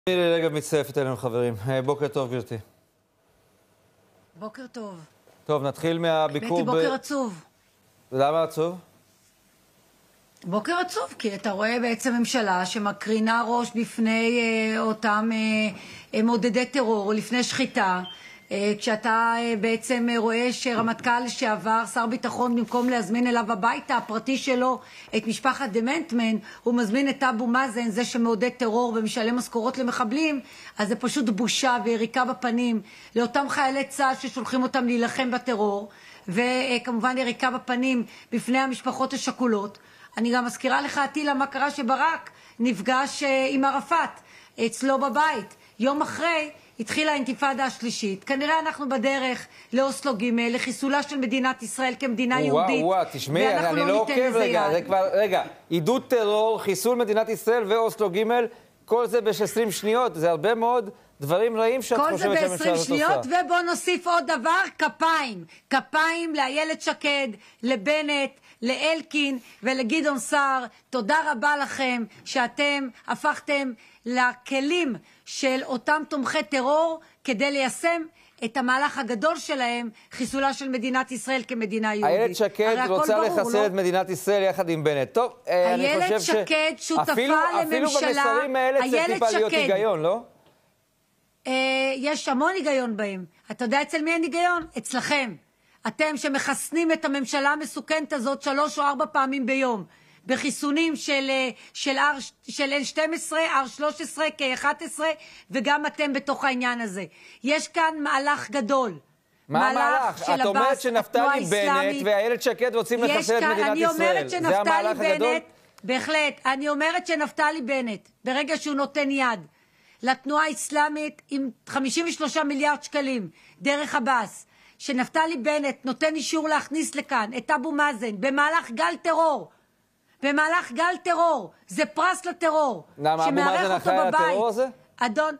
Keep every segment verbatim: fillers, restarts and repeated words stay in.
מירי רגב מצטרפת אלינו, חברים. בוקר טוב, גברתי. בוקר טוב. טוב, נתחיל מהביקור... האמת היא בוקר עצוב. למה עצוב? בוקר עצוב, כי אתה רואה בעצם ממשלה שמקרינה ראש בפני אה, אותם אה, מודדי טרור, לפני שחיטה, אה, כשאתה אה, בעצם רואה שרמטכ"ל לשעבר, שר ביטחון, במקום להזמין אליו הביתה הפרטי שלו את משפחת דמנטמן, הוא מזמין את אבו מאזן, זה שמעודד טרור ומשלם משכורות למחבלים, אז זה פשוט בושה ויריקה בפנים לאותם חיילי צה"ל ששולחים אותם להילחם בטרור, וכמובן יריקה בפנים בפני המשפחות השכולות. אני גם מזכירה לך, עטילה, מה קרה שברק נפגש עם ערפאת אצלו בבית. יום אחרי התחילה האינתיפאדה השלישית. כנראה אנחנו בדרך לאוסלו ג', לחיסולה של מדינת ישראל כמדינה יהודית. וואו, וואו, תשמעי, אני לא עוקב רגע, זה כבר, רגע, עידוד טרור, חיסול מדינת ישראל ואוסלו ג', כל זה ב-עשרים שניות, זה הרבה מאוד דברים רעים שאת חושבת שהממשלה הזאת עושה. כל זה ב-עשרים שניות, ובוא נוסיף עוד דבר, כפיים. כפיים לאיילת שקד, לבנט, לאלקין ולגדעון סער. תודה רבה לכם שאתם הפכתם לכלים של אותם תומכי טרור כדי ליישם את המהלך הגדול שלהם, חיסולה של מדינת ישראל כמדינה יהודית. איילת שקד רוצה לחסל לא? את מדינת ישראל יחד עם בנט. טוב, אני חושב ש... איילת שקד שותפה אפילו, לממשלה... אפילו במסרים האלה צריך טיפה להיות היגיון, לא? אה, יש המון היגיון בהם. אתה יודע אצל מי אין היגיון? אצלכם. אתם שמחסנים את הממשלה המסוכנת הזאת שלוש או ארבע פעמים ביום, בחיסונים של, של, של אן שתים עשרה, אר שלוש עשרה, קיי אחת עשרה, וגם אתם בתוך העניין הזה. יש כאן מהלך גדול. מה המהלך? את אומרת שנפתלי בנט ואיילת שקד רוצים לחסל את מדינת אני ישראל. אומרת שנפתלי בנט, בהחלט, אני אומרת שנפתלי בנט, ברגע שהוא נותן יד לתנועה האסלאמית עם חמישים ושלושה מיליארד שקלים, דרך עבאס, שנפתלי בנט נותן אישור להכניס לכאן את אבו מאזן במהלך גל טרור, במהלך גל טרור, זה פרס לטרור. למה אבו מאזן אחראי על הטרור הזה? אדון,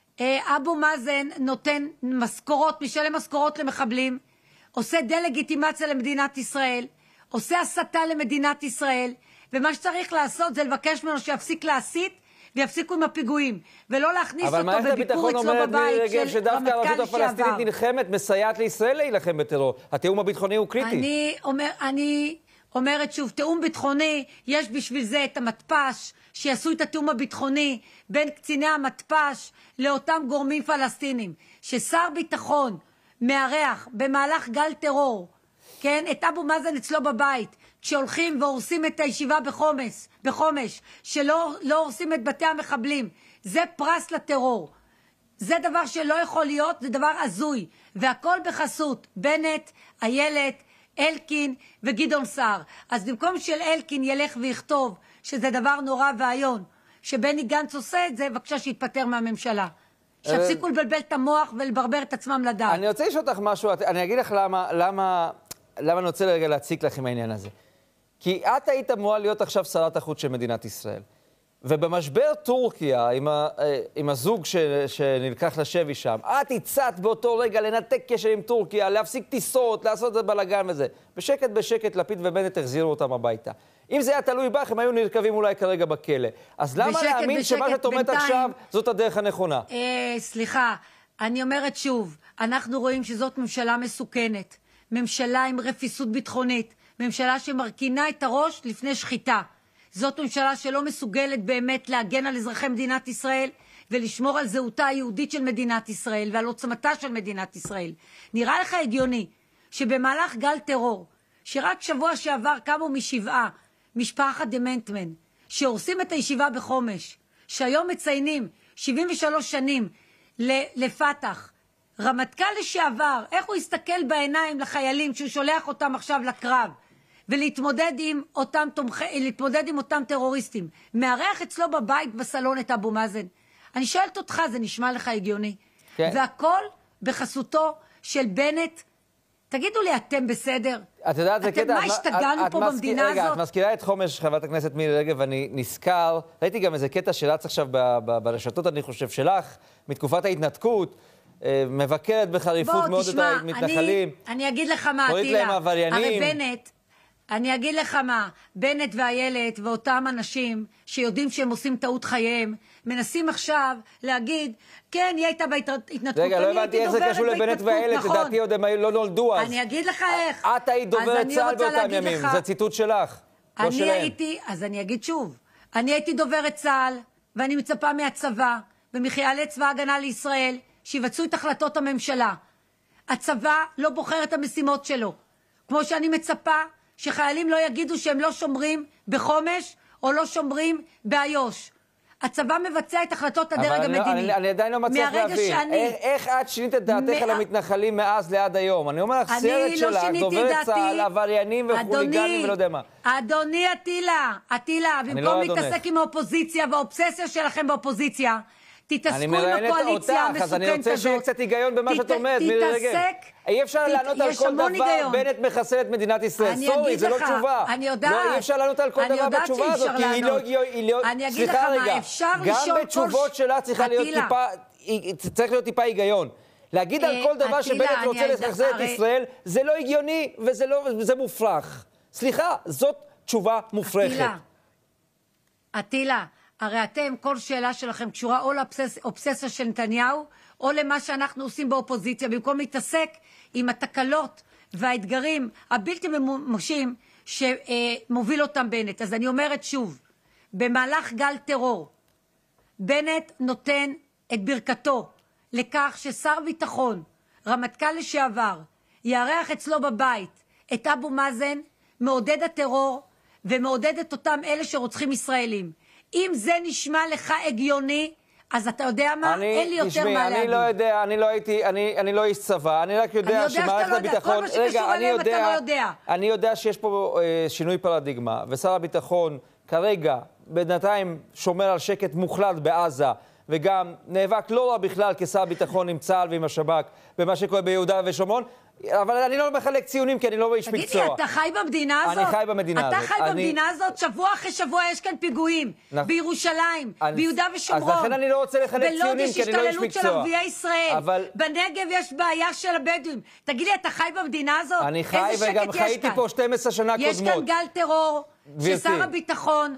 אבו מאזן נותן משכורות, משלם משכורות למחבלים, עושה דה-לגיטימציה למדינת ישראל, עושה הסתה למדינת ישראל, ומה שצריך לעשות זה לבקש ממנו שיפסיק להסית, ויפסיקו עם הפיגועים, ולא להכניס אותו בביקור אצלו בבית של שדווקא הרשות הפלסטינית לשעבר. נלחמת, מסייעת לישראל להילחם בטרור. התיאום הביטחוני הוא קריטי. אני, אומר, אני אומרת שוב, תיאום ביטחוני, יש בשביל זה את המתפ"ש, שיעשו את התיאום הביטחוני בין קציני המתפ"ש לאותם גורמים פלסטינים. ששר ביטחון מארח במהלך גל טרור, כן, את אבו מאזן אצלו בבית, כשהולכים והורסים את הישיבה בחומש, בחומש, שלא לא הורסים את בתי המחבלים, זה פרס לטרור. זה דבר שלא יכול להיות, זה דבר הזוי, והכל בחסות בנט, איילת, אלקין וגדעון סער. אז במקום של אלקין ילך ויכתוב שזה דבר נורא והיון, שבני גנץ עושה את זה, בבקשה שיתפטר מהממשלה. שיפסיקו לבלבל את המוח ולברבר את עצמם לדעת. אני רוצה לשאול אותך משהו, אני אגיד לך למה, למה, למה אני רוצה לרגע להציק לך עם העניין הזה. כי את היית אמורה להיות עכשיו שרת החוץ של מדינת ישראל. ובמשבר טורקיה, עם, ה, עם הזוג ש, שנלקח לשבי שם, את הצעת באותו רגע לנתק קשר עם טורקיה, להפסיק טיסות, לעשות את זה בלגן וזה. בשקט בשקט לפיד ובנט החזירו אותם הביתה. אם זה היה תלוי בך, הם היו נרכבים אולי כרגע בכלא. אז למה להאמין שמה שאת אומרת עכשיו זאת הדרך הנכונה? אה, סליחה, אני אומרת שוב, אנחנו רואים שזאת ממשלה מסוכנת. ממשלה עם רפיסות ביטחונית. ממשלה שמרכינה את הראש לפני שחיטה. זאת ממשלה שלא מסוגלת באמת להגן על אזרחי מדינת ישראל ולשמור על זהותה היהודית של מדינת ישראל ועל עוצמתה של מדינת ישראל. נראה לך הגיוני שבמהלך גל טרור, שרק שבוע שעבר קמו משבעה, משפחת דמנטמן, שהורסים את הישיבה בחומש, שהיום מציינים שבעים ושלוש שנים לפתח, רמטכ"ל לשעבר, איך הוא יסתכל בעיניים לחיילים שהוא שולח אותם עכשיו לקרב, ולהתמודד עם אותם תומכי, להתמודד עם אותם טרוריסטים, מארח אצלו בבית בסלון את אבו מאזן. אני שואלת אותך, זה נשמע לך הגיוני? כן. והכל בחסותו של בנט. תגידו לי, אתם בסדר? את יודעת, זה קטע... מה השתגענו פה במדינה הזאת? רגע, את מזכירה את חומש, חברת הכנסת מירי רגב, אני נזכר, ראיתי גם איזה קטע שרץ עכשיו ברשתות, אני חושב, שלך, מתקופת ההתנתקות, מבקרת בחריפות מאוד את המתנחלים. אני אגיד לך מה, קוראת להם עבריינים. הרי בנט, אני אגיד לך מה, בנט ואיילת ואותם אנשים שיודעים שהם עושים טעות חייהם, מנסים עכשיו להגיד, כן, היא הייתה בהתנתקות. רגע, לא הבנתי איך זה קשור לבנט ואיילת, לדעתי עוד הם לא נולדו אז. אני אגיד לך איך. את היית דוברת צה"ל באותם ימים, זה ציטוט שלך, לא שלהם. אני הייתי, אז אני אגיד שוב, אני הייתי דוברת צה"ל, ואני מצפה מהצבא ומחיילי צבא ההגנה לישראל שיבצעו את החלטות הממשלה. הצבא לא בוחר את המשימות שלו. כמו שאני מצפה שחיילים לא יגידו שהם לא שומרים בחומש או לא שומרים באיו"ש. הצבא מבצע את החלטות הדרג המדיני. אבל אני, אני עדיין לא מצליח להבין. שאני... איך, איך את שינית את דעתך על המתנחלים מאז לעד היום? אני אומר לך, סרט שלך, דובר צה"ל, עבריינים וחוליגנים ולא יודע מה. אדוני אטילה, אטילה, במקום לא להתעסק עם האופוזיציה והאובססיה שלכם באופוזיציה, תתעסקו עם הקואליציה המסוכנת הזאת. אז אני רוצה שיהיה קצת היגיון במה שאת אומרת, מירי רגב. אי אפשר לענות על כל דבר, בנט מחסל את מדינת ישראל. סורי, זה לא תשובה. אני יודעת. אי אפשר לענות על כל דבר בתשובה הזאת, כי היא לא... אני אגיד לך מה, אפשר לשאול כל... גם בתשובות שלה צריך להיות טיפה היגיון. להגיד על כל דבר שבנט רוצה לחסל את ישראל, זה לא הגיוני וזה מופרך. סליחה, זאת תשובה מופרכת. אטילה, הרי אתם, כל שאלה שלכם קשורה או לאובססיה של נתניהו, או למה שאנחנו עושים באופוזיציה, במקום להתעסק עם התקלות והאתגרים הבלתי ממומשים שמוביל אותם בנט. אז אני אומרת שוב, במהלך גל טרור, בנט נותן את ברכתו לכך ששר ביטחון, רמטכ"ל לשעבר, יארח אצלו בבית את אבו מאזן, מעודד הטרור ומעודד את אותם אלה שרוצחים ישראלים. אם זה נשמע לך הגיוני, אז אתה יודע מה? אני, אין לי יותר תשמעי, מה להגיד. אני לא יודע, אני לא הייתי, אני, אני לא איש צבא, אני רק יודע, יודע שמערכת הביטחון... כל מה שקשור אליהם אתה לא יודע. אני יודע שיש פה אה, שינוי פרדיגמה, ושר הביטחון כרגע, בינתיים שומר על שקט מוחלט בעזה, וגם נאבק לא רע בכלל כשר הביטחון עם צה"ל ועם השב"כ, במה שקורה ביהודה ושומרון, אבל אני לא מחלק ציונים, כי אני לא איש מקצוע. תגיד לי, אתה חי במדינה הזאת? אני חי במדינה הזאת. אתה חי במדינה הזאת? שבוע אחרי שבוע יש כאן פיגועים. בירושלים, ביהודה ושומרון. אז לכן אני לא רוצה לחלק ציונים, כי אני לא איש מקצוע. בלוד יש השתוללות של ערביי ישראל. בנגב יש בעיה של הבדואים. תגיד לי, אתה חי במדינה הזאת? אני חי, וגם חייתי פה שתים עשרה שנה קודמות. יש כאן גל טרור, ששר הביטחון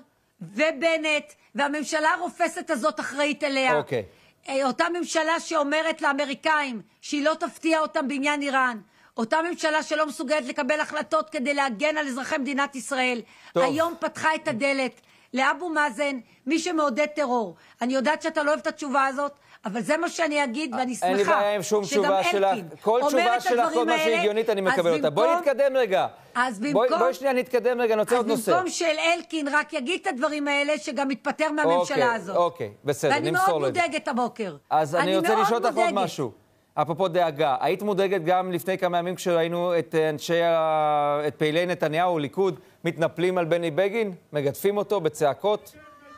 ובנט והממשלה הרופסת הזאת אחראית אליה. אוקיי. אותה ממשלה שאומרת לאמריקאים שהיא לא תפתיע אותם בעניין איראן. אותה ממשלה שלא מסוגלת לקבל החלטות כדי להגן על אזרחי מדינת ישראל. טוב. היום פתחה את הדלת לאבו מאזן, מי שמעודד טרור. אני יודעת שאתה לא אוהב את התשובה הזאת, אבל זה מה שאני אגיד, ואני שמחה. אין לי בעיה עם שום תשובה שלך. כל תשובה שלך, כל מה שהגיונית, אני מקבל אותה. בואי נתקדם רגע. אז במקום... בואי שנייה נתקדם רגע, נוצא עוד נושא. אז במקום של אלקין רק יגיד את הדברים האלה, שגם מתפטר מהממשלה הזאת. אוקיי, בסדר, נמסור לזה. ואני מאוד מודאגת הבוקר. אז אני רוצה לשאול אותך עוד משהו. אפרופו דאגה, היית מודאגת גם לפני כמה ימים כשראינו את אנשי, את פעילי נתניהו, ליכוד, מתנפלים על בני בגין, מגדפים אותו בצעקות?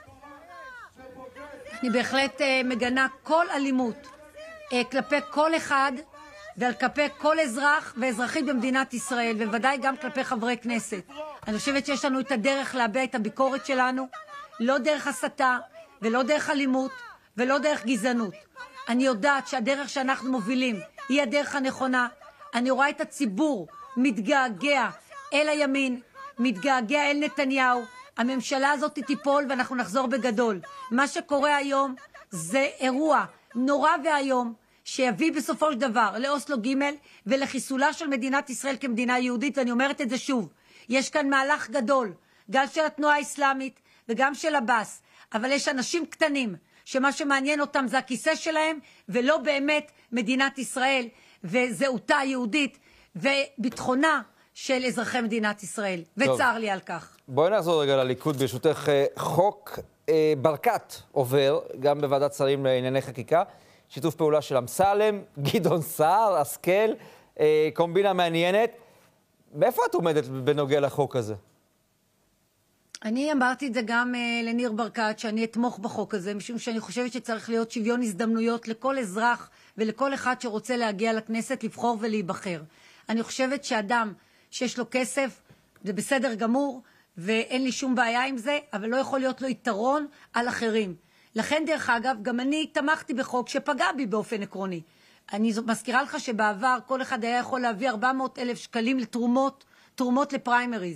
אני בהחלט uh, מגנה כל אלימות uh, כלפי כל אחד וכלפי כל אזרח ואזרחית במדינת ישראל, ובוודאי גם כלפי חברי כנסת. אני חושבת שיש לנו את הדרך להביע את הביקורת שלנו, לא דרך הסתה ולא דרך אלימות ולא דרך גזענות. אני יודעת שהדרך שאנחנו מובילים היא הדרך הנכונה. אני רואה את הציבור מתגעגע אל הימין, מתגעגע אל נתניהו. הממשלה הזאת תיפול ואנחנו נחזור בגדול. מה שקורה היום זה אירוע נורא והיום שיביא בסופו של דבר לאוסלו ג' ולחיסולה של מדינת ישראל כמדינה יהודית. ואני אומרת את זה שוב, יש כאן מהלך גדול, גם של התנועה האסלאמית וגם של הבאס, אבל יש אנשים קטנים שמה שמעניין אותם זה הכיסא שלהם, ולא באמת מדינת ישראל וזהותה היהודית וביטחונה של אזרחי מדינת ישראל. וצער לי על כך. בואי נחזור רגע לליכוד, ברשותך. חוק אה, ברקת עובר גם בוועדת שרים לענייני חקיקה, שיתוף פעולה של אמסלם, גדעון סער, השכל, אה, קומבינה מעניינת. מאיפה את עומדת בנוגע לחוק הזה? אני אמרתי את זה גם uh, לניר ברקת, שאני אתמוך בחוק הזה, משום שאני חושבת שצריך להיות שוויון הזדמנויות לכל אזרח ולכל אחד שרוצה להגיע לכנסת, לבחור ולהיבחר. אני חושבת שאדם שיש לו כסף, זה בסדר גמור, ואין לי שום בעיה עם זה, אבל לא יכול להיות לו יתרון על אחרים. לכן, דרך אגב, גם אני תמכתי בחוק שפגע בי באופן עקרוני. אני מזכירה לך שבעבר כל אחד היה יכול להביא ארבע מאות אלף שקלים לתרומות, תרומות לפריימריז.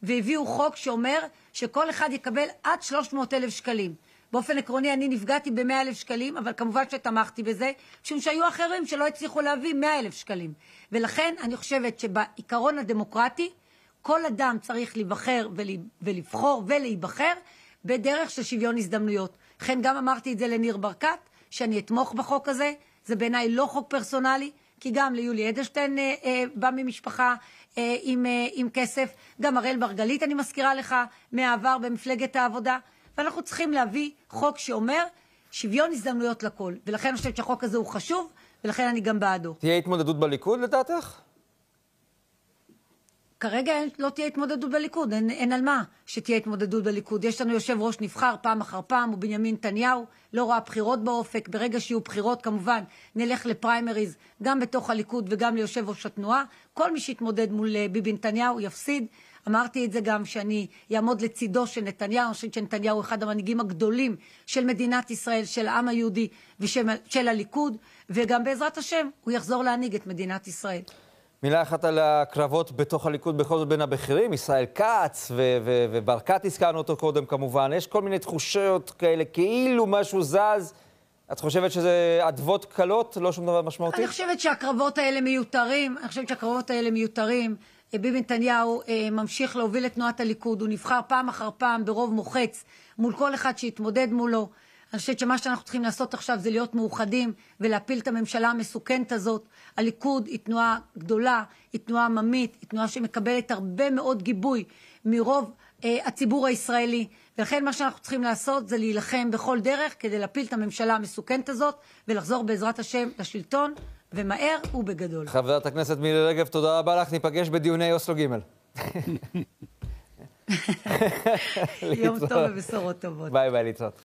והביאו חוק שאומר שכל אחד יקבל עד שלוש מאות אלף שקלים. באופן עקרוני אני נפגעתי ב-מאה אלף שקלים, אבל כמובן שתמכתי בזה, משום שהיו אחרים שלא הצליחו להביא מאה אלף שקלים. ולכן אני חושבת שבעיקרון הדמוקרטי, כל אדם צריך להיבחר ולבחור ולהיבחר בדרך של שוויון הזדמנויות. לכן גם אמרתי את זה לניר ברקת, שאני אתמוך בחוק הזה. זה בעיניי לא חוק פרסונלי, כי גם ליולי אדלשטיין אה, אה, בא ממשפחה אה, עם, אה, עם כסף, גם אראל מרגלית, אני מזכירה לך, מהעבר במפלגת העבודה, ואנחנו צריכים להביא חוק שאומר שוויון הזדמנויות לכל, ולכן אני חושבת שהחוק הזה הוא חשוב, ולכן אני גם בעדו. תהיה התמודדות בליכוד לדעתך? כרגע אין, לא תהיה התמודדות בליכוד, אין, אין על מה שתהיה התמודדות בליכוד. יש לנו יושב ראש נבחר פעם אחר פעם, הוא בנימין נתניהו, לא רואה בחירות באופק. ברגע שיהיו בחירות, כמובן, נלך לפריימריז, גם בתוך הליכוד וגם ליושב ראש התנועה. כל מי שיתמודד מול ביבי נתניהו יפסיד. אמרתי את זה גם שאני יעמוד לצידו של נתניהו, אני חושבת שנתניהו הוא אחד המנהיגים הגדולים של מדינת ישראל, של העם היהודי ושל של הליכוד, וגם בעזרת השם הוא יחזור להנהיג את מדינת ישראל. מילה אחת על הקרבות בתוך הליכוד, בכל זאת בין הבכירים, ישראל כץ ו- ו- וברקת הזכרנו אותו קודם כמובן. יש כל מיני תחושות כאלה, כאילו משהו זז. את חושבת שזה עדבות קלות, לא שום דבר משמעותי? אני חושבת שהקרבות האלה מיותרים, אני חושבת שהקרבות האלה מיותרים. ביבי נתניהו אה, ממשיך להוביל את תנועת הליכוד, הוא נבחר פעם אחר פעם ברוב מוחץ מול כל אחד שהתמודד מולו. אני חושבת שמה שאנחנו צריכים לעשות עכשיו זה להיות מאוחדים ולהפיל את הממשלה המסוכנת הזאת. הליכוד היא תנועה גדולה, היא תנועה עממית, היא תנועה שמקבלת הרבה מאוד גיבוי מרוב אה, הציבור הישראלי. ולכן מה שאנחנו צריכים לעשות זה להילחם בכל דרך כדי להפיל את הממשלה המסוכנת הזאת ולחזור בעזרת השם לשלטון, ומהר ובגדול. חברת הכנסת מירי רגב, תודה רבה לך, ניפגש בדיוני אוסלו ג'. יום טוב ובשורות טובות. ביי ביי, להתראות.